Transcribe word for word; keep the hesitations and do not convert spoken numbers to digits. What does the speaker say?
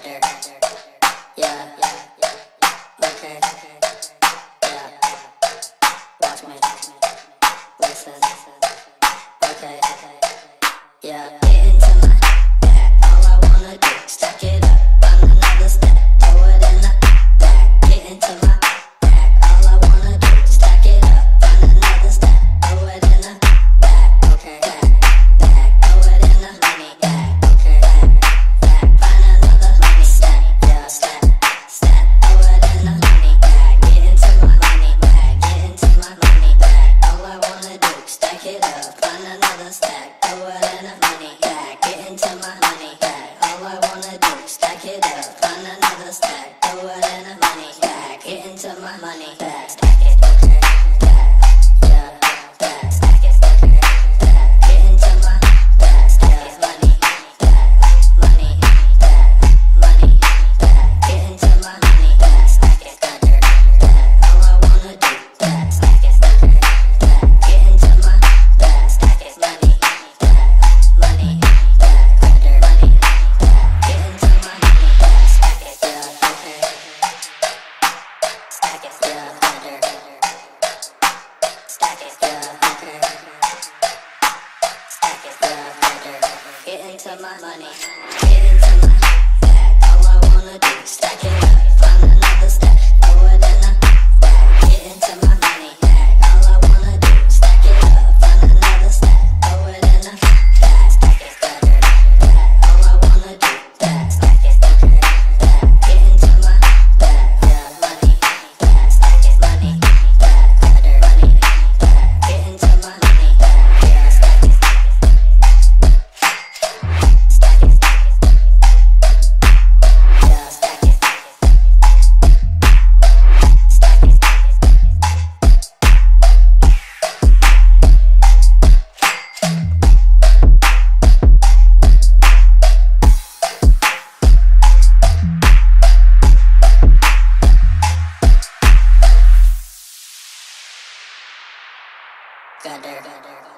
Gettin. Yeah, yeah, okay, yeah, watch me, listen, okay, yeah, get into my bag, all I wanna do, stack it up, find another step, throw it in the bag, get into my bag, all I wanna do, stack it up, find another step, throw it in the bag, okay, bag, bag, throw it in the money bag, okay, bag, bag, find another money stack, yeah, stack, stack, throw it in the money bag, get into my money bag, get into my money bag, all I wanna do, stack it up, find another stack, throw it in the money bag, get into my money bag, all I wanna do, stack it up, find another stack, throw it in the money bag, get into my money bag, stack it, okay, bag, yeah, bag, stack it, okay, bag, get into my bag, stack it, money, bag, money, bag, money, bag, get into my money bag, stack it, okay, bag, all I wanna do, bag, stack it, okay, bag, get into my bag, stack it, money, bag, money, bag, okay, money, bag, get into my money bag, stack it, yeah, okay, stack it, yeah, okay, stack it, yeah, okay, stack it, yeah, okay, get into my money, get into my bag, all I wanna do, stack it up, find another step, throw it in the bag, get into my money bag, all I wanna do, stack it up, find another step, throw it in the bag, stack it, okay, bag, all I wanna do, bag, stack it, okay, bag, get into my bag, yeah, money, bag, stack it, money, bag, okay, money, bag, get into my money bag, yeah, stack it, stack it, yeah, stack it, stack it, Gettin.